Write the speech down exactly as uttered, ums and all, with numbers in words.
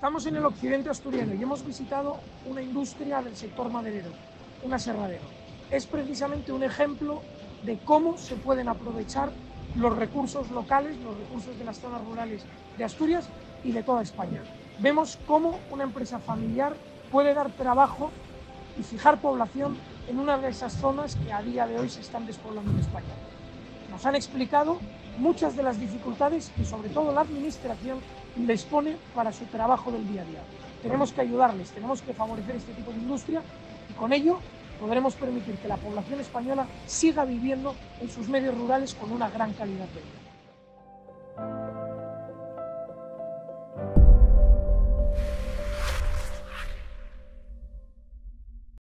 Estamos en el occidente asturiano y hemos visitado una industria del sector maderero, un aserradero. Es precisamente un ejemplo de cómo se pueden aprovechar los recursos locales, los recursos de las zonas rurales de Asturias y de toda España. Vemos cómo una empresa familiar puede dar trabajo y fijar población en una de esas zonas que a día de hoy se están despoblando en España. Nos han explicado muchas de las dificultades que sobre todo la administración les pone para su trabajo del día a día. Tenemos que ayudarles, tenemos que favorecer este tipo de industria y con ello podremos permitir que la población española siga viviendo en sus medios rurales con una gran calidad de vida.